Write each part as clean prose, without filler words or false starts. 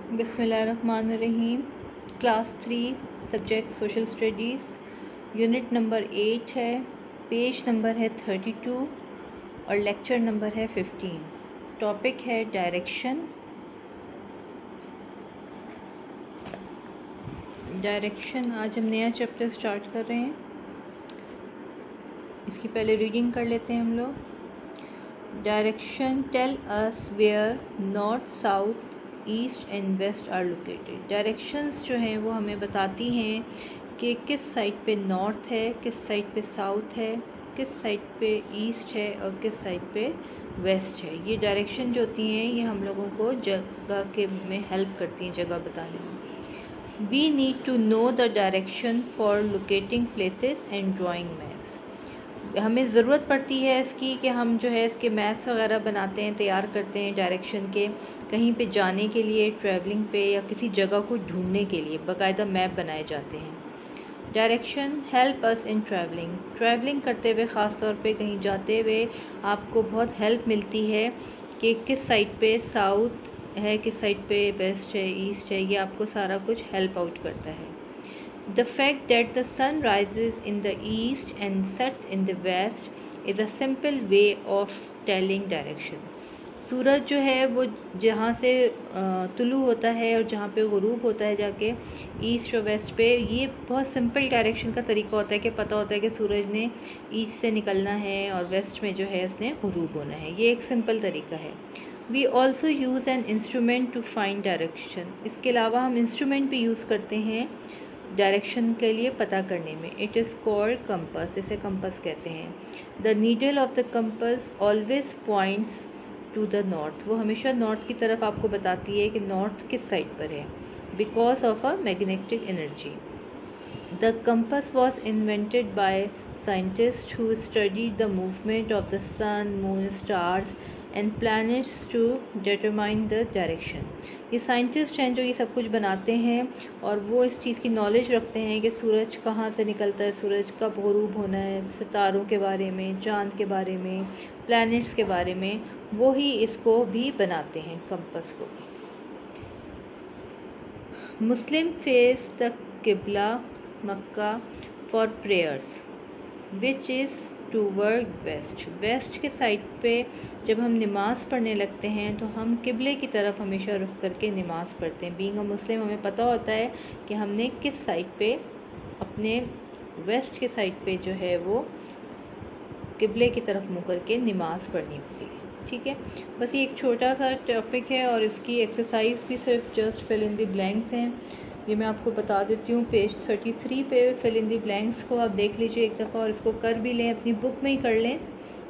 बिस्मिल्लाहिर्रहमानिर्रहीम। Class 3 subject social studies, unit number 8 है, page number है 32 और लेक्चर नंबर है 15। टॉपिक है डायरेक्शन। आज हम नया चैप्टर स्टार्ट कर रहे हैं। इसकी पहले रीडिंग कर लेते हैं हम लोग। Direction tell us where north, south, east and west are located. Directions जो हैं वो हमें बताती हैं कि किस साइड पे नॉर्थ है, किस साइड पे साउथ है, किस साइड पे ईस्ट है और किस साइड पे वेस्ट है। ये डायरेक्शन जो होती हैं ये हम लोगों को जगह के में हेल्प करती हैं, जगह बताने में। We need to know the direction for locating places and drawing maps. हमें ज़रूरत पड़ती है इसकी कि हम जो है इसके मैप्स वगैरह बनाते हैं, तैयार करते हैं डायरेक्शन के, कहीं पे जाने के लिए, ट्रैवलिंग पे या किसी जगह को ढूंढने के लिए बाकायदा मैप बनाए जाते हैं। Direction help us in travelling करते हुए, ख़ास तौर पे कहीं जाते हुए आपको बहुत हेल्प मिलती है कि किस साइड पे साउथ है, किस साइड पे वेस्ट है, ईस्ट है। ये आपको सारा कुछ हेल्प आउट करता है। The fact that the sun rises in the east and sets in the west is a simple way of telling direction. सूरज जो है वो जहाँ से तुलू होता है और जहाँ पे गुरूब होता है जाके ईस्ट और वेस्ट पे, ये बहुत सिंपल डायरेक्शन का तरीका होता है कि पता होता है कि सूरज ने ईस्ट से निकलना है और वेस्ट में जो है इसने गुरूब होना है। ये एक सिंपल तरीका है। We also use an instrument to find direction. इसके अलावा हम इंस्ट्रूमेंट भी यूज़ करते हैं डायरेक्शन के लिए पता करने में। इट इज़ कॉल्ड कंपास, इसे कंपास कहते हैं। The needle of the compass always points to the north. वो हमेशा नॉर्थ की तरफ आपको बताती है कि नॉर्थ किस साइड पर है, because of a magnetic energy. The compass was invented by scientist who studied the movement of the sun, moon, stars and planets to determine the direction. ये साइंटिस्ट हैं जो ये सब कुछ बनाते हैं और वो इस चीज़ की नॉलेज रखते हैं कि सूरज कहाँ से निकलता है, सूरज कब गुरूब होना है, सितारों के बारे में, चाँद के बारे में, प्लैनेट्स के बारे में। वो ही इसको भी बनाते हैं, कंपास को। मुस्लिम फेस द किबला Mecca for prayers which is toward west. West के साइड पे जब हम नमाज़ पढ़ने लगते हैं तो हम किबले की तरफ हमेशा रुख करके नमाज़ पढ़ते हैं। बीइंग अ मुस्लिम हमें पता होता है कि हमने किस साइड पे, अपने वेस्ट के साइड पे जो है वो किबले की तरफ मुँह करके नमाज़ पढ़नी होती है। ठीक है, बस ये एक छोटा सा टॉपिक है और इसकी एक्सरसाइज भी सिर्फ just fill in the blanks हैं। ये मैं आपको बता देती हूँ। पेज 33 पे फिल इन द ब्लैंक्स को आप देख लीजिए एक दफ़ा और इसको कर भी लें, अपनी बुक में ही कर लें।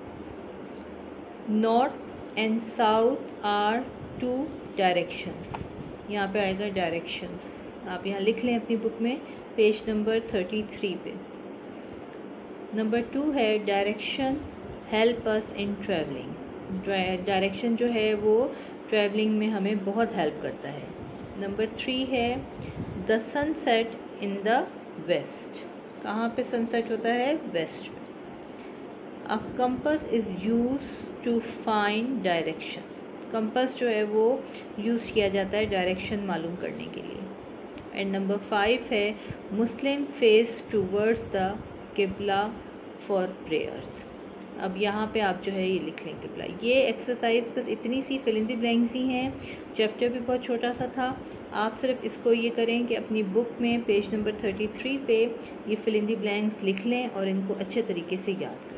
North and south are two directions. यहाँ पे आएगा डायरेक्शंस, आप यहाँ लिख लें अपनी बुक में, पेज नंबर 33 पे। नंबर 2 है direction help us in travelling. Direction जो है वो ट्रैवलिंग में हमें बहुत हेल्प करता है। नंबर 3 है the sunset in the west. कहाँ पे सनसेट होता है? वेस्ट में। A compass is use to find direction. Compass जो है वो यूज़ किया जाता है डायरेक्शन मालूम करने के लिए। एंड नंबर 5 है मुस्लिम फेस टूवर्ड्स द किबला फॉर प्रेयर्स। अब यहाँ पे आप जो है ये लिख लें किबला। ये एक्सरसाइज बस इतनी सी फिल इन द ब्लैंक्स ही हैं। चैप्टर भी बहुत छोटा सा था। आप सिर्फ इसको ये करें कि अपनी बुक में पेज नंबर 33 पे ये फिल इन द ब्लैंक्स लिख लें और इनको अच्छे तरीके से याद करें।